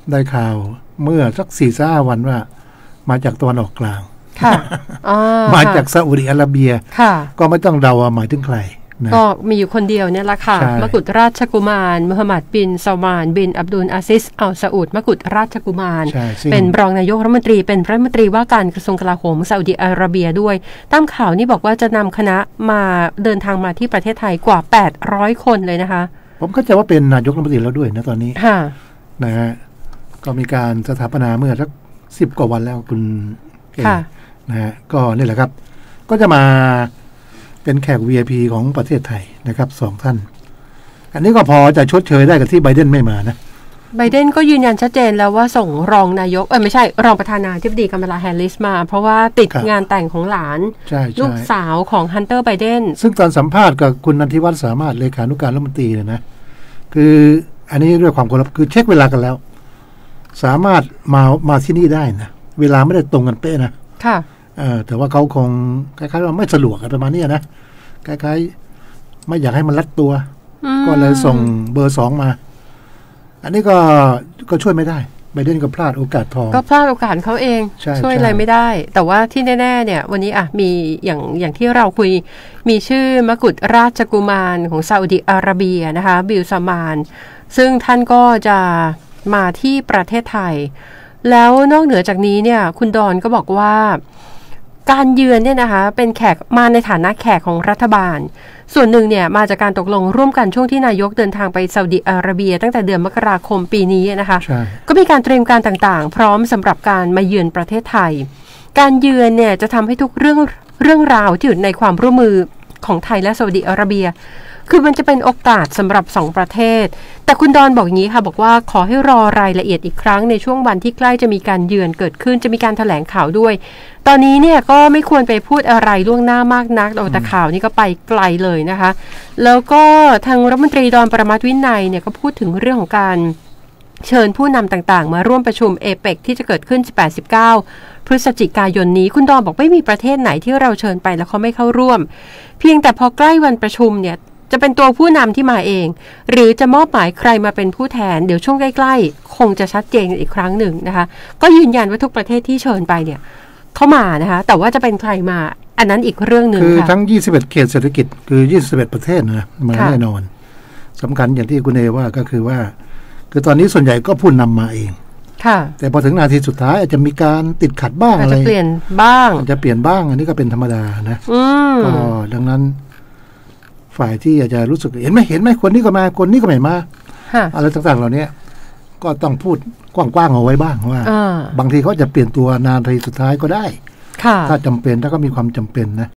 ได้ข่าวเมื่อสัก4-5 วันว่ามาจากตะวันออกกลางค่ะมาจากซาอุดิอาระเบียก็ไม่ต้องเดาว่าหมายถึงใครนะก็มีอยู่คนเดียวเนี่ยแหละค่ะมกุฎราชกุมารมุฮัมหมัดบินซาลมานบินอับดุลอาซิสอัลซาอุดมกุฎราชกุมารเป็นรองนายกรัฐมนตรีเป็นรัฐมนตรีว่าการกระทรวงกลาโหมซาอุดิอาระเบียด้วยตามข่าวนี่บอกว่าจะนำคณะมาเดินทางมาที่ประเทศไทยกว่า800 คนเลยนะคะผมเข้าใจว่าเป็นนายกรัฐมนตรีแล้วด้วยนะตอนนี้นะฮะก็มีการสถาปนาเมื่อสัก10 กว่าวันแล้วคุณเก๋นะฮะก็นี่แหละครับก็จะมาเป็นแขก VIP ของประเทศไทยนะครับ2 ท่านอันนี้ก็พอจะชดเชยได้กับที่ไบเดนไม่มานะไบเดนก็ยืนยันชัดเจนแล้วว่าส่งรองนายกไม่ใช่รองประธานาธิบดีกัมลาแฮร์ริสมาเพราะว่าติดงานแต่งของหลานลูกสาวของฮันเตอร์ไบเดนซึ่งตอนสัมภาษณ์กับคุณนันทิวัฒน์สามารถเลขานุการรัฐมนตรีเนี่ยนะคืออันนี้ด้วยความเคารพคือเช็คเวลากันแล้วสามารถมาที่นี่ได้นะเวลาไม่ได้ตรงกันเป๊ะนะค่ะแต่ว่าเขาคงคล้ายๆว่าไม่สะดวกประมาณนี้นะคล้ายๆไม่อยากให้มันรัดตัวก็เลยส่งเบอร์ 2มาอันนี้ก็ช่วยไม่ได้ไบเดนก็พลาดโอกาสทองก็พลาดโอกาสเขาเองช่วยอะไรไม่ได้แต่ว่าที่แน่ๆเนี่ยวันนี้มีอย่างที่เราคุยมีชื่อมกุฎราชกุมารของซาอุดิอาระเบียนะคะบิลซามานซึ่งท่านก็จะมาที่ประเทศไทยแล้วนอกเหนือจากนี้เนี่ยคุณดอนก็บอกว่าการเยือนเนี่ยนะคะเป็นแขกมาในฐานะแขกของรัฐบาลส่วนหนึ่งเนี่ยมาจากการตกลงร่วมกันช่วงที่นายกเดินทางไปซาอุดิอาระเบียตั้งแต่เดือนมกราคมปีนี้นะคะก็มีการเตรียมการต่างๆพร้อมสำหรับการมาเยือนประเทศไทยการเยือนเนี่ยจะทำให้ทุกเรื่องราวที่อยู่ในความร่วมมือของไทยและซาอุดิอาระเบียคือมันจะเป็นโอกาสสำหรับ2 ประเทศแต่คุณดอนบอกอย่างนี้ค่ะบอกว่าขอให้รอรายละเอียดอีกครั้งในช่วงวันที่ใกล้จะมีการเยือนเกิดขึ้นจะมีการแถลงข่าวด้วยตอนนี้เนี่ยก็ไม่ควรไปพูดอะไรล่วงหน้ามากนักแต่ข่าวนี้ก็ไปไกลเลยนะคะแล้วก็ทางรัฐมนตรีดอนปรมัตถ์วินัยเนี่ยก็พูดถึงเรื่องของการเชิญผู้นำต่างๆมาร่วมประชุมเอเปกที่จะเกิดขึ้น 18-19 พฤศจิกายนนี้คุณดอนบอกไม่มีประเทศไหนที่เราเชิญไปแล้วเขาไม่เข้าร่วมเพียงแต่พอใกล้วันประชุมเนี่ยจะเป็นตัวผู้นำที่มาเองหรือจะมอบหมายใครมาเป็นผู้แทนเดี๋ยวช่วงใกล้ๆคงจะชัดเจนอีกครั้งหนึ่งนะคะก็ยืนยันว่าทุกประเทศที่เชิญไปเนี่ยเข้ามานะคะแต่ว่าจะเป็นใครมาอันนั้นอีกเรื่องหนึ่งคือทั้ง21เขตเศรษฐกิจคือ21ประเทศนะมาแน่นอนสำคัญอย่างที่คุณเอว่าก็คือว่าคือตอนนี้ส่วนใหญ่ก็ผู้นำมาเองค่ะแต่พอถึงนาทีสุดท้ายอาจจะมีการติดขัดบ้างอะไรจะเปลี่ยนบ้างจะเปลี่ยนบ้างอันนี้ก็เป็นธรรมดานะก็ดังนั้นฝ่ายที่อาจจะรู้สึกเห็นไหมคนนี้ก็มาคนนี้ก็ไม่มาอะไรต่างๆเหล่านี้ก็ต้องพูดกว้างๆเอาไว้บ้างว่าบางทีเขาจะเปลี่ยนตัวนานทีสุดท้ายก็ได้ถ้าจำเป็นถ้าก็มีความจำเป็นนะ